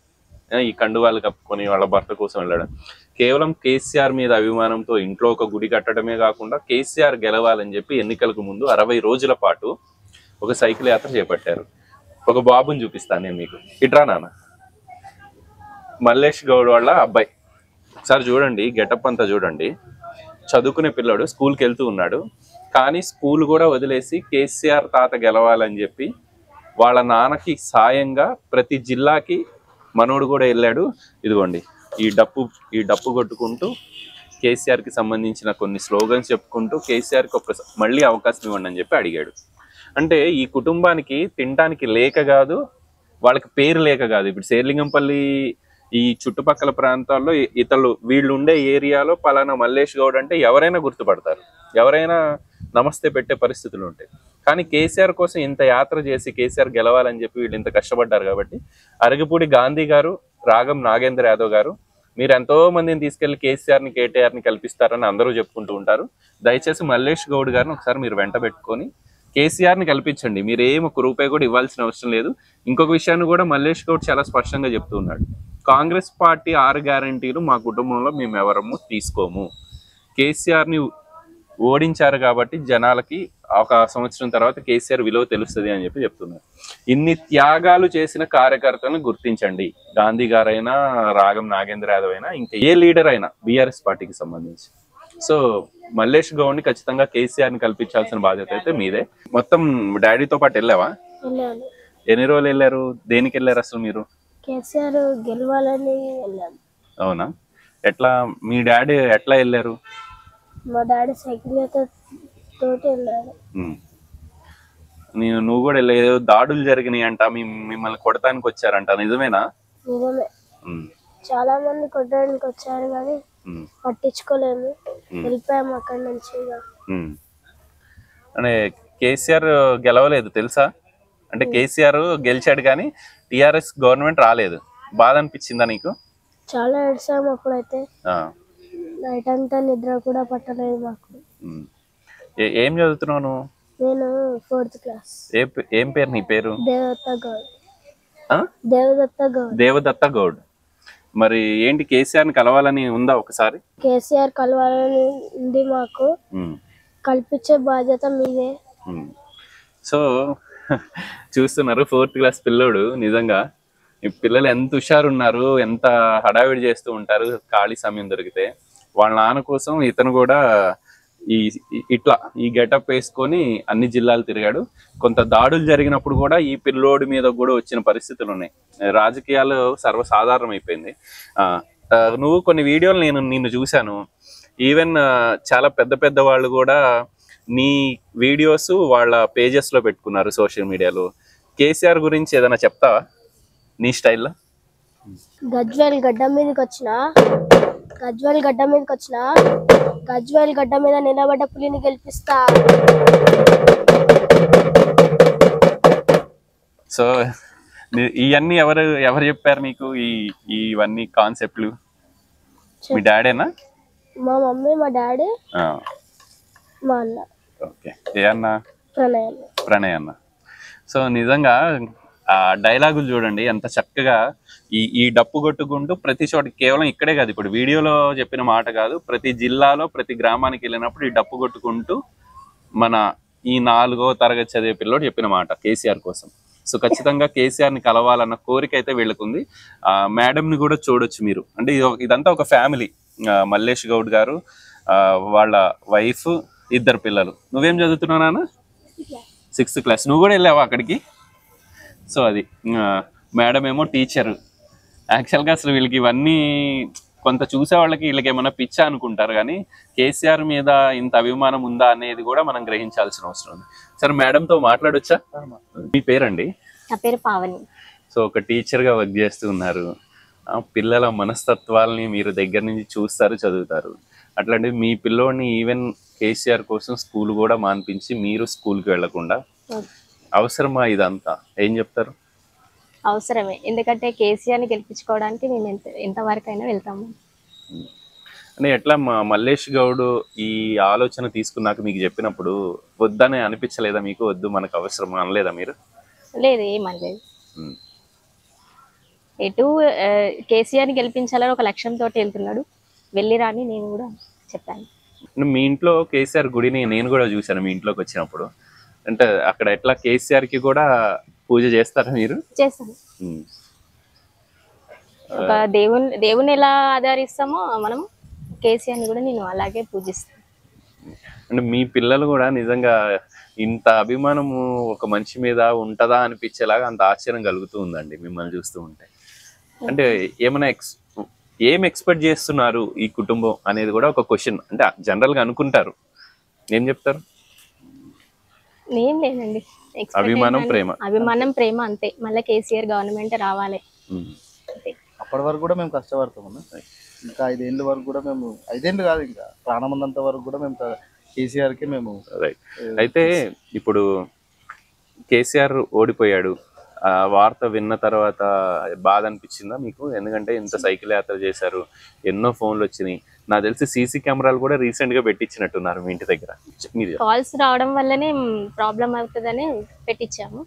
ఈ కండువాలు కప్పుకొని వాళ్ళ భర్త కోసం వెళ్ళడం. కేవలం కేసీఆర్ మీద అభిమానంతో ఇంట్లో ఒక గుడి కట్టడమే కాకుండా కేసీఆర్ గెలవాలని చెప్పి ఎన్నికలకు ముందు 60 రోజుల పాటు ఒక సైకిల్ యాత్ర చేపట్టారు. ఒక బాబుని చూపిస్తాను నేను మీకు. ఇట్రా నాన్న. మల్లేష్ గౌడ్ వాళ్ళ అబ్బాయి. ఒకసారి చూడండి, గెటప్ అంతా చూడండి. చదువుకునే పిల్లాడు, స్కూల్కి వెళ్తూ ఉన్నాడు. కానీ స్కూల్ కూడా వదిలేసి కేసీఆర్ తాత గెలవాలని చెప్పి వాళ్ళ నాన్నకి సాయంగా ప్రతి జిల్లాకి మనోడు కూడా వెళ్ళాడు. ఇదిగోండి ఈ డప్పు కొట్టుకుంటూ కేసీఆర్కి సంబంధించిన కొన్ని స్లోగన్స్ చెప్పుకుంటూ కేసీఆర్కి మళ్ళీ అవకాశం ఇవ్వండి అని చెప్పి అడిగాడు. అంటే ఈ కుటుంబానికి తినడానికి లేక కాదు, వాళ్ళకి పేరు లేక కాదు. ఇప్పుడు శేర్లింగంపల్లి ఈ చుట్టుపక్కల ప్రాంతాల్లో వీళ్ళు ఉండే ఏరియాలో పలానా మల్లేష్ గౌడ్ అంటే ఎవరైనా గుర్తుపడతారు, ఎవరైనా నమస్తే పెట్టే పరిస్థితులు ఉంటాయి. కానీ కేసీఆర్ కోసం ఇంత యాత్ర చేసి కేసీఆర్ గెలవాలని చెప్పి వీళ్ళు ఇంత కష్టపడ్డారు కాబట్టి అరగపూడి గాంధీ గారు, రాగం నాగేంద్ర యాదవ్ గారు మీరు ఎంతో మందిని తీసుకెళ్లి కేసీఆర్ని కేటీఆర్ని కల్పిస్తారని అందరూ చెప్పుకుంటూ ఉంటారు. దయచేసి మల్లేష్ గౌడ్ గారిని ఒకసారి మీరు వెంట పెట్టుకొని కేసీఆర్ని కల్పించండి. మీరు ఏం ఒక రూపాయి కూడా ఇవ్వాల్సిన అవసరం లేదు. ఇంకొక విషయాన్ని కూడా మల్లేష్ గౌడ్ చాలా స్పష్టంగా చెప్తూ ఉన్నాడు. కాంగ్రెస్ పార్టీ 6 గ్యారంటీలు మా కుటుంబంలో మేము ఎవరము తీసుకోము. కేసీఆర్ని ఓడించారు కాబట్టి జనాలకి ఒక సంవత్సరం తర్వాత కేసీఆర్ విలువ తెలుస్తుంది అని చెప్పి చెప్తున్నారు. ఇన్ని త్యాగాలు చేసిన కార్యకర్తలను గుర్తించండి. గాంధీ గారైనా, రాగం నాగేంద్ర యాదవ్ అయినా, ఇంకా ఏ లీడర్ అయినా బీఆర్ఎస్ పార్టీకి సంబంధించి. సో మల్లేష్ గౌడ్ని ఖచ్చితంగా కేసీఆర్ని కల్పించాల్సిన బాధ్యత అయితే మీదే. మొత్తం డాడీతో పాటు వెళ్ళావా? ఎన్ని రోజులు వెళ్ళారు? దేనికి వెళ్ళారు అసలు మీరు? కేసీఆర్ గెలవాలని వెళ్ళాను. అవునా? ఎట్లా మీ డాడీ ఎట్లా వెళ్ళారు? మా డాడీ సైకిల్ తోటి వెళ్ళారు. నువ్వు కూడా వెళ్ళేదో దాడులు జరిగినాయి అంట, మిమ్మల్ని కొడటానికి వచ్చారంట, నిజమేనా? నిజమే. చాలా మంది కొట్టడానికి వచ్చారు కానీ పట్టించుకోలేదు, వెళ్ళిపోయాము అక్కడి నుంచి. అంటే కేసీఆర్ గెలవలేదు తెలుసా? అంటే కేసీఆర్ గెలిచాడు కానీ టిఆర్ఎస్ గవర్నమెంట్ రాలేదు. బాధ అనిపించిందా నీకు? చాలా ఏడ్చాము అప్పుడైతే. నైట్ అంతా నిద్ర కూడా పట్టలేదు మాకు. ఏం చదువుతున్నావు నువ్వు? నేను 4th క్లాస్. ఏం పేరు నీ పేరు? దేవదత్త గౌడ్. దేవదత్త గౌడ్. దేవదత్త గౌడ్. మరి ఏంటి కేసీఆర్ని కలవాలని ఉందా? ఒకసారి కేసీఆర్ కలవాలని ఉంది మాకు. కల్పించే బాధ్యత మీదే. సో చూస్తున్నారు 4th క్లాస్ పిల్లోడు. నిజంగా ఈ పిల్లలు ఎంత హుషారున్నారు, ఎంత హడావిడి చేస్తూ ఉంటారు ఖాళీ సమయం దొరికితే. వాళ్ళ నాన్న కోసం ఇతను కూడా ఈ గెటప్ వేసుకొని అన్ని జిల్లాలు తిరిగాడు. కొంత దాడులు జరిగినప్పుడు కూడా ఈ పిల్లోడి మీద కూడా వచ్చిన పరిస్థితులు ఉన్నాయి. రాజకీయాలు సర్వసాధారణం అయిపోయింది. నువ్వు కొన్ని వీడియోలు నిన్ను చూశాను. ఈవెన్ చాలా పెద్ద పెద్ద వాళ్ళు కూడా నీ వీడియోస్ వాళ్ళ పేజెస్ లో పెట్టుకున్నారు సోషల్ మీడియాలో. కేసీఆర్ గురించి ఏదైనా చెప్తావా నీ స్టైల్లో? గజ్వేల్ గడ్డ మీదకి వచ్చిన గజ్వేల్ గడ్డ మీద నిలబడ్డ పులిని గెలిపిస్తా. సో ఇవన్నీ ఎవరు చెప్పారు నీకు ఇవన్నీ కాన్సెప్ట్లు? మీ డాడేనా? మా మమ్మీ, మా డాడీ, మా అన్న. ఓకే. ఏ అన్న? ప్రణయ్ అన్న. సో నిజంగా ఆ డైలాగులు చూడండి ఎంత చక్కగా. ఈ డప్పు కొట్టుకుంటూ ప్రతి చోట, కేవలం ఇక్కడే కాదు, ఇప్పుడు వీడియోలో చెప్పిన మాట కాదు, ప్రతి జిల్లాలో ప్రతి గ్రామానికి వెళ్ళినప్పుడు ఈ డప్పు కొట్టుకుంటూ మన ఈ 4వ తరగతి చదివే పిల్లోడు చెప్పిన మాట కేసీఆర్ కోసం. సో ఖచ్చితంగా కేసీఆర్ని కలవాలన్న కోరిక అయితే వీళ్ళకుంది. మేడంని కూడా చూడొచ్చు మీరు. అంటే ఇదంతా ఒక ఫ్యామిలీ. మల్లేష్ గౌడ్ గారు, వాళ్ళ వైఫ్, 2 పిల్లలు. నువ్వేం చదువుతున్నావు నాన్న? 6th class. నువ్వు కూడా వెళ్ళావా అక్కడికి? సో అది మేడం ఏమో టీచరు. యాక్చువల్గా అసలు వీళ్ళకి ఇవన్నీ కొంత చూసే వాళ్ళకి వీళ్ళకి ఏమన్నా పిచ్చా అనుకుంటారు, కానీ కేసీఆర్ మీద ఇంత అభిమానం ఉందా అనేది కూడా మనం గ్రహించాల్సిన అవసరం ఉంది. సరే మేడంతో మాట్లాడొచ్చా? మీ పేరండి? నా పేరు పావని. సో ఒక టీచర్గా వర్క్ చేస్తూ ఉన్నారు. పిల్లల మనస్తత్వాలని మీరు దగ్గర నుంచి చూస్తారు, చదువుతారు. అట్లాంటి మీ పిల్లోడిని ఈవెన్ కేసీఆర్ కోసం స్కూల్ కూడా మాన్పించి మీరు స్కూల్కి వెళ్లకుండా అవసరమా ఇదంతా? ఏం చెప్తారు? అవసరమే, ఎందుకంటే కేసీఆర్ని గెలిపించుకోవడానికి మేము ఎంతవరకు అయినా వెళ్తాము. అంటే ఎట్లా మల్లేష్ గౌడ్ ఈ ఆలోచన తీసుకున్నాక మీకు చెప్పినప్పుడు వద్దని అనిపించలేదా మీకు? వద్దు మనకు అవసరం అనలేదా మీరు? లేదు, ఏమనలేదు. ఎటు కేసీఆర్ని గెలిపించాలని ఒక లక్ష్యంతో వెళ్తున్నాడు. వెళ్ళి రాని నేను కూడా చెప్పాను. మీ ఇంట్లో కేసీఆర్ గుడిని నేను కూడా చూశాను మీ ఇంట్లోకి వచ్చినప్పుడు. అంటే అక్కడ ఎట్లా కేసీఆర్కి కూడా పూజ చేస్తారా మీరు? చేస్తాను. ఒక దేవుని ఎలా ఆదరిస్తామో మనం కేసీఆర్ని కూడా నేను అలాగే పూజిస్తాను. అంటే మీ పిల్లలు కూడా నిజంగా ఇంత అభిమానము ఒక మనిషి మీద ఉంటుందా అనిపించేలాగా అంత ఆశ్చర్యం కలుగుతూ ఉందండి మిమ్మల్ని చూస్తూ ఉంటే. అంటే ఏమైనా ఏం ఎక్స్పెక్ట్ చేస్తున్నారు ఈ కుటుంబం అనేది కూడా ఒక క్వశ్చన్. అంటే జనరల్గా అనుకుంటారు, ఏం చెప్తారు? ఏం లేదండి, అభిమానం ప్రేమ అంతే. మళ్ళీ కేసీఆర్ గవర్నమెంట్ రావాలి. అప్పటి వరకు కూడా మేము కష్టపడతామన్నా. ఇంకా 5 ఏళ్ళ వరకు కూడా మేము, 5 ఏళ్ళు కాదు ఇంకా ప్రాణం ఉన్నంత వరకు కూడా మేము కేసీఆర్కి మేము. రైట్. అయితే ఇప్పుడు కేసీఆర్ ఓడిపోయాడు, ఆ వార్త విన్న తర్వాత బాధ అనిపించిందా మీకు? ఎందుకంటే ఇంత సైకిల్ యాత్ర చేశారు, ఎన్నో ఫోన్లు వచ్చినాయి, నాకు తెలిసి సీసీ కెమెరాలు కూడా రీసెంట్ గా పెట్టించినట్టున్నారు మీ ఇంటి దగ్గర. కాల్స్ రావడం వల్లనే ప్రాబ్లం అవుతుందని పెట్టించాము.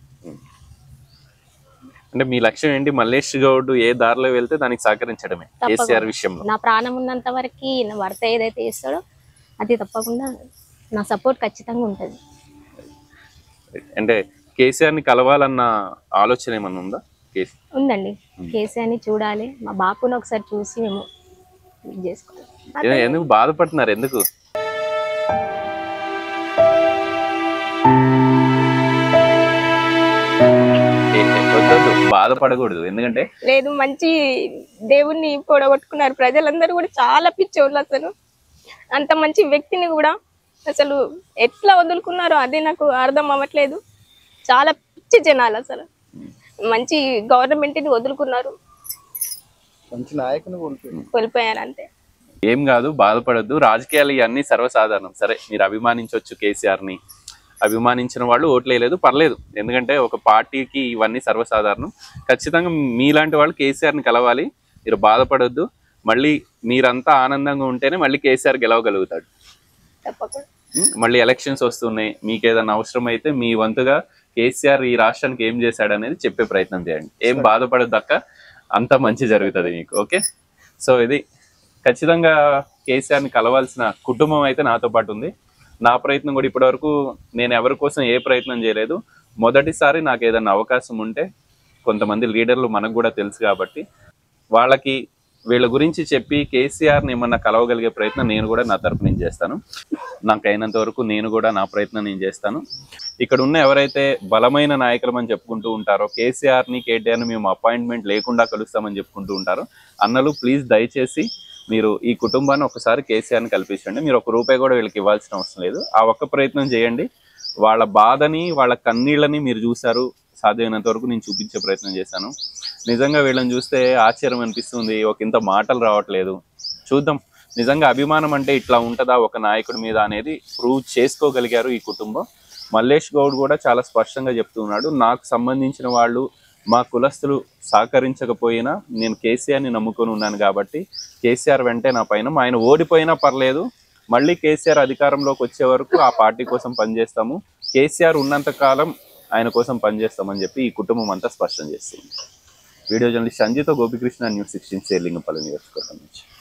అంటే మీ లక్ష్యం ఏంటి? మల్లేష్ గౌడ్ ఏ దారిలో వెళ్తే దానికి సహకరించడమే కేసీఆర్ విషయంలో. నా ప్రాణం ఉన్నంత వరకు నా భర్త ఏదైతే చేస్తాడో అది తప్పకుండా నా సపోర్ట్ ఖచ్చితంగా ఉంటుంది. అంటే కేసీఆర్ ని కలవాలన్న ఆలోచన ఏమన్నా ఉందా? ఉందండి, కేసీఆర్ని చూడాలి, మా బాపుని ఒకసారి చూసి మేము చేసుకోవాలి. ఎందుకు బాధపడుతున్నారు? ఎందుకు? బాధపడకూడదు, ఎందుకంటే లేదు, మంచి దేవుణ్ణి పొడగొట్టుకున్నారు. ప్రజలందరూ కూడా చాలా పిచ్చోళ్ళు. అసలు అంత మంచి వ్యక్తిని కూడా అసలు ఎట్లా వదులుకున్నారో అదే నాకు అర్థం అవ్వట్లేదు. చాలా పిచ్చి జనాలు, అసలు మంచి గవర్నమెంట్ ని వదులుకున్నారు, మంచి నాయకుని కోల్పోయారు అంతే. ఏం కాదు, బాధపడద్దు. రాజకీయాలు ఇవన్నీ సర్వసాధారణం. సరే, మీరు అభిమానించవచ్చు కేసీఆర్ ని, అభిమానించిన వాళ్ళు ఓట్లేయలేదు, పర్లేదు. ఎందుకంటే ఒక పార్టీకి ఇవన్నీ సర్వసాధారణం. ఖచ్చితంగా మీలాంటి వాళ్ళు కేసీఆర్ ని కలవాలి. మీరు బాధపడొద్దు. మళ్ళీ మీరంతా ఆనందంగా ఉంటేనే మళ్ళీ కేసీఆర్ గెలవగలుగుతాడు. మళ్ళీ ఎలక్షన్స్ వస్తున్నాయి, మీకు ఏదైనా అవసరం అయితే మీ వంతుగా కేసీఆర్ ఈ రాష్ట్రానికి ఏం చేశాడు అనేది చెప్పే ప్రయత్నం చేయండి. ఏం బాధపడద్దు అక్క, అంతా మంచి జరుగుతుంది మీకు. ఓకే. సో ఇది ఖచ్చితంగా కేసీఆర్ని కలవాల్సిన కుటుంబం అయితే నాతో పాటు ఉంది. నా ప్రయత్నం కూడా ఇప్పటివరకు నేను ఎవరి కోసం ఏ ప్రయత్నం చేయలేదు. మొదటిసారి నాకు ఏదైనా అవకాశం ఉంటే, కొంతమంది లీడర్లు మనకు కూడా తెలుసు కాబట్టి వాళ్ళకి వీళ్ళ గురించి చెప్పి కేసీఆర్ని ఏమన్నా కలవగలిగే ప్రయత్నం నేను కూడా నా తరపు నుంచి చేస్తాను. నాకు అయినంత వరకు నేను కూడా నా ప్రయత్నం నేను చేస్తాను. ఇక్కడ ఉన్న ఎవరైతే బలమైన నాయకులమని చెప్పుకుంటూ ఉంటారో, కేసీఆర్ని కేటీఆర్ని మేము అపాయింట్మెంట్ లేకుండా కలుస్తామని చెప్పుకుంటూ ఉంటారో, అన్నలు ప్లీజ్ దయచేసి మీరు ఈ కుటుంబాన్ని ఒకసారి కేసీఆర్ని కల్పించండి. మీరు ₹1 కూడా వీళ్ళకి ఇవ్వాల్సిన అవసరం లేదు. ఆ ఒక్క ప్రయత్నం చేయండి. వాళ్ళ బాధని, వాళ్ళ కన్నీళ్ళని మీరు చూశారు. సాధ్యమైనంత వరకు నేను చూపించే ప్రయత్నం చేశాను. నిజంగా వీళ్ళని చూస్తే ఆశ్చర్యం అనిపిస్తుంది. ఇంత మాటలు రావట్లేదు. చూద్దాం, నిజంగా అభిమానం అంటే ఇట్లా ఉంటుందా ఒక నాయకుడి మీద అనేది ప్రూవ్ చేసుకోగలిగారు ఈ కుటుంబం. మల్లేష్ గౌడ్ కూడా చాలా స్పష్టంగా చెప్తున్నాడు, నాకు సంబంధించిన వాళ్ళు, మా కులస్తులు సహకరించకపోయినా నేను కేసీఆర్ని నమ్ముకొని ఉన్నాను కాబట్టి కేసీఆర్ వెంటే నా పైన, ఆయన ఓడిపోయినా పర్లేదు, మళ్ళీ కేసీఆర్ అధికారంలోకి వచ్చే వరకు ఆ పార్టీ కోసం పనిచేస్తాము, కేసీఆర్ ఉన్నంత కాలం ఆయన కోసం పనిచేస్తామని చెప్పి ఈ కుటుంబం అంతా స్పష్టం చేస్తుంది. వీడియో జర్నలిస్ట్ సంజయ్తో గోపికృష్ణ, న్యూస్ 16 సేర్లింగపల్లి నియోజకవర్గం నుంచి.